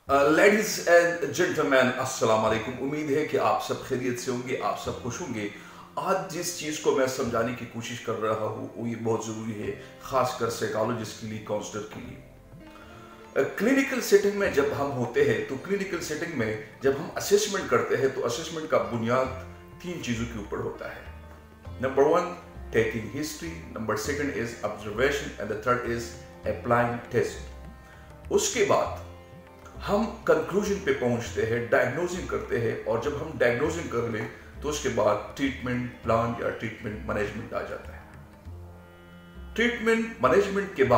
Ladies and gentleman, अस्सलाम वालेकुम। उम्मीद है कि आप सब खैरियत से होंगे, आप सब खुश होंगे। आज जिस चीज़ को मैं समझाने की कोशिश कर रहा हूँ वो ये बहुत ज़रूरी है, खासकर साइकोलॉजिस्ट के लिए, काउंसलर के लिए। क्लिनिकल सेटिंग में जब हम होते हैं तो क्लिनिकल सेटिंग में जब हम असेसमेंट करते हैं तो असेसमेंट का बुनियाद तीन चीज़ों के ऊपर होता है। Number one, taking history, number second is observation and the third is applying test. उसके बाद हम कंक्लूजन पे पहुंचते हैं, डायग्नोजिंग करते हैं, और जब हम डायग्नोजिंग कर लें तो उसके बाद ट्रीटमेंट प्लान या ट्रीटमेंट मैनेजमेंट आ जाता है। ट्रीटमेंट मैनेजमेंट के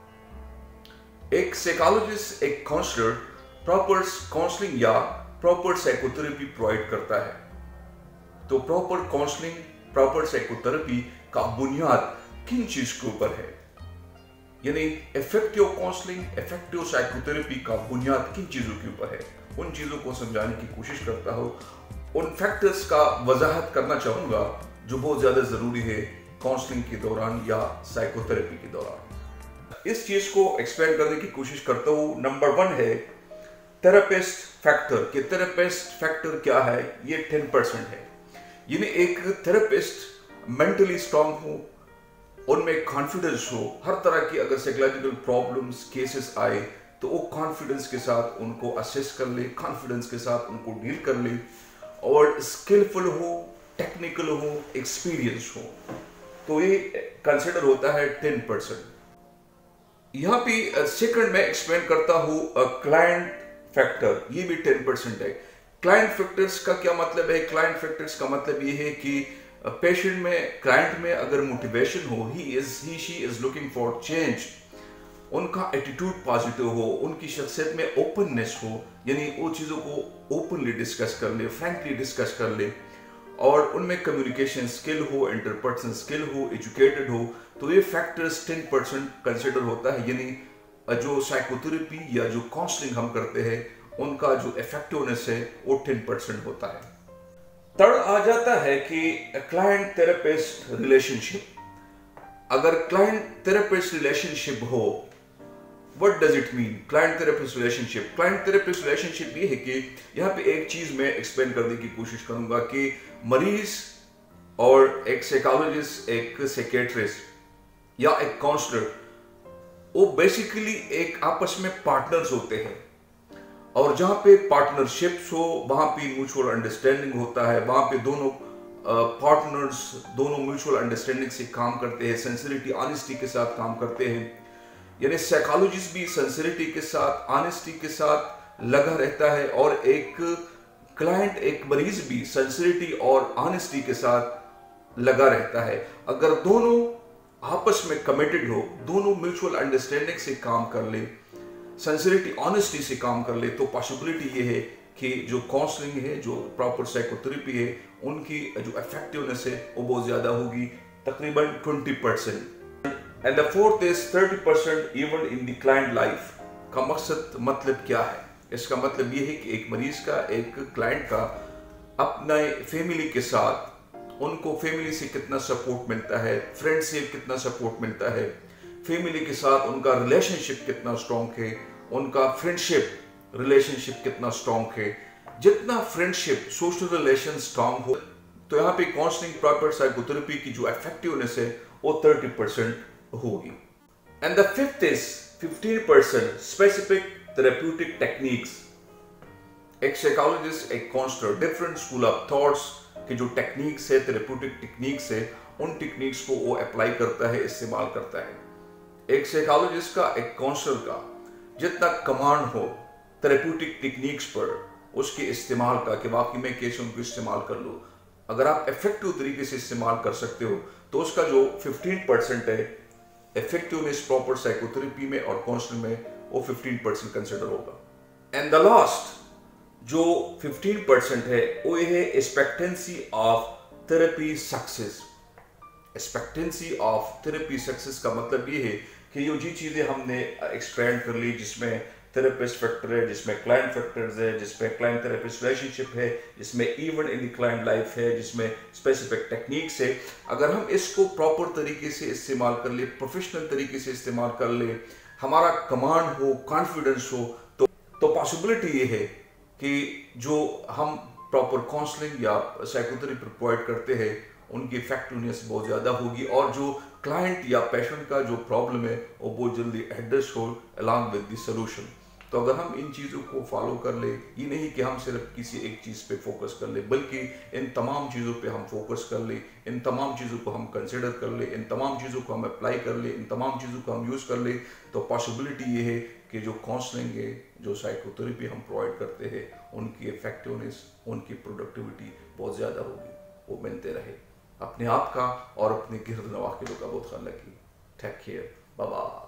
बाद एक साइकोलॉजिस्ट, एक काउंसलर प्रॉपर काउंसलिंग या प्रॉपर साइकोथेरेपी प्रोवाइड करता है। तो प्रॉपर काउंसलिंग, प्रॉपर साइकोथेरेपी का बुनियाद किन चीज के ऊपर है, यानी इफेक्टिव काउंसलिंग, इफेक्टिव साइकोथेरेपी का बुनियाद किन चीजों के ऊपर है, उन चीजों को समझाने की कोशिश करता हूं। उन फैक्टर्स का वजाहत करना चाहूंगा जो बहुत ज्यादा जरूरी है काउंसलिंग के दौरान या साइकोथेरेपी के दौरान। इस चीज को एक्सप्लेन करने की कोशिश करता हूं। नंबर वन है थेरेपिस्ट फैक्टर। कि थेरेपिस्ट फैक्टर क्या है? ये 10% है। यानी एक थेरेपिस्ट मेंटली स्ट्रांग हो, उनमें कॉन्फिडेंस हो, हर तरह की अगर साइकोलॉजिकल प्रॉब्लम्स केसेस आए तो वो कॉन्फिडेंस के साथ उनको असेस कर ले, कॉन्फिडेंस के साथ उनको डील कर ले, और स्किलफुल हो, टेक्निकल हो, एक्सपीरियंस हो। तो ये कंसिडर होता है 10%। यहाँ पे सेकंड में एक्सप्लेन करता हूँ क्लाइंट फैक्टर। ये भी 10% है। क्लाइंट फैक्टर्स का क्या मतलब है? क्लाइंट फैक्टर्स का मतलब ये है कि पेशेंट में, क्लाइंट में अगर मोटिवेशन हो, he she is looking for change, उनका एटीट्यूड पॉजिटिव हो, उनकी शख्सियत में ओपननेस हो, यानी वो चीज़ों को ओपनली डिस्कस कर ले, फ्रैंकली डिस्कस कर ले, और उनमें कम्युनिकेशन स्किल हो, इंटरपर्सनल स्किल हो, एजुकेटेड हो, तो ये फैक्टर्स 10% कंसिडर होता है। यानी जो साइकोथेरेपी या जो काउंसलिंग हम करते हैं उनका जो इफेक्टिवनेस है वो 10% होता है। थर्ड आ जाता है कि क्लाइंट थेरेपिस्ट रिलेशनशिप। अगर क्लाइंट थेरेपिस्ट रिलेशनशिप हो, what does it mean? Client therapist relationship, client therapist relationship ये है कि यहाँ पे एक चीज मैं एक्सप्लेन करने की कोशिश करूंगा कि मरीज और एक साइकोलॉजिस्ट, एक साइकियाट्रिस्ट या एक काउंसलर, वो बेसिकली एक आपस में पार्टनर्स होते हैं, और जहां पे पार्टनरशिप्स हो वहां पे म्यूचुअल अंडरस्टैंडिंग होता है। वहां पे दोनों पार्टनर्स दोनों म्यूचुअल अंडरस्टैंडिंग से काम करते हैं, सिंसियरिटी, ऑनेस्टी के साथ काम करते हैं। यानी साइकोलॉजिस्ट भी सिंसियरिटी के साथ, ऑनेस्टी के साथ लगा रहता है, और एक क्लाइंट, एक मरीज भी सिंसियरिटी और ऑनेस्टी के साथ लगा रहता है। अगर दोनों आपस में कमिटेड हो, दोनों म्यूचुअल अंडरस्टैंडिंग से काम कर ले, सिंसियरिटी, ऑनेस्टी से काम कर ले, तो पॉसिबिलिटी ये है कि जो काउंसलिंग है, जो प्रॉपर साइकोथेरेपी है, उनकी जो इफेक्टिवनेस है वो बहुत ज्यादा होगी, तकरीबन 20%। And the fourth is 30% even in the client life. का मतलब क्या है? इसका मतलब ये है कि एक मरीज का, एक क्लाइंट का अपने फैमिली के साथ, उनको फैमिली से कितना सपोर्ट मिलता है, फ्रेंड से कितना सपोर्ट मिलता है, फैमिली के साथ उनका रिलेशनशिप कितना स्ट्रॉन्ग है, उनका फ्रेंडशिप रिलेशनशिप कितना स्ट्रॉन्ग है। जितना फ्रेंडशिप, सोशल रिलेशन स्ट्रॉन्ग हो, तो यहाँ पे काउंसलिंग, प्रॉपर साइकोथेरेपी की जो इफेक्टिवनेस है वो 30% होगी। And the fifth is 15% specific therapeutic techniques. एक साइकोलॉजिस्ट, एक counsellor different school of thoughts की जो टेक्निक्स है, थेरेप्यूटिक टेक्निक्स है, उन टेक्निक्स को वो अप्लाई करता है, इस्तेमाल करता है। एक साइकोलॉजिस्ट का, एक काउंसलर का जितना कमांड हो थेरेप्यूटिक टेक्निक्स पर, उसके इस्तेमाल का, कि वाकई में कैसे उनको इस्तेमाल कर लो, अगर आप इफेक्टिव तरीके से इस्तेमाल कर सकते हो तो उसका जो 15% है इफेक्टिवनेस प्रॉपर साइकोथेरेपी में और काउंसलिंग में, वो 15% कंसिडर होगा। एंड द लास्ट जो 15% है वो ये है expectancy of therapy success. Expectancy of therapy success का मतलब ये है कि ये जी चीजें हमने एक्सप्लेन कर ली, जिसमें थेरेपिस्ट फैक्टर है, जिसमें क्लाइंट फैक्टर्स है, जिसमें क्लाइंट थेरेपिस्ट रिलेशनशिप है, जिसमें even in the client life है, जिसमें स्पेसिफिक टेक्निक्स है, अगर हम इसको प्रॉपर तरीके से इस्तेमाल कर ले, प्रोफेशनल तरीके से इस्तेमाल कर ले, हमारा कमांड हो, कॉन्फिडेंस हो, तो तो पॉसिबिलिटी ये है कि जो हम प्रॉपर काउंसलिंग या साइकोथेरेपी प्रोवाइड करते हैं उनकी इफेक्टिवनेस बहुत ज़्यादा होगी, और जो क्लाइंट या पेशेंट का जो प्रॉब्लम है वो बहुत जल्दी एड्रेस हो अलॉन्ग विद द सॉल्यूशन। तो अगर हम इन चीज़ों को फॉलो कर ले, ये नहीं कि हम सिर्फ किसी एक चीज़ पे फोकस कर ले, बल्कि इन तमाम चीज़ों पे हम फोकस कर ले, इन तमाम चीज़ों को हम कंसिडर कर ले, इन तमाम चीज़ों को हम अप्लाई कर ले, इन तमाम चीज़ों को हम यूज़ कर ले, तो पॉसिबिलिटी ये है कि जो काउंसलिंग है, जो साइकोथेरेपी हम प्रोवाइड करते हैं, उनकी इफेक्टिवनेस, उनकी प्रोडक्टिविटी बहुत ज़्यादा होगी, वो मिलते रहे। अपने आप का और अपने गिरद नवाह के लोग का बहुत ख्याल रखिए। Take care, bye bye.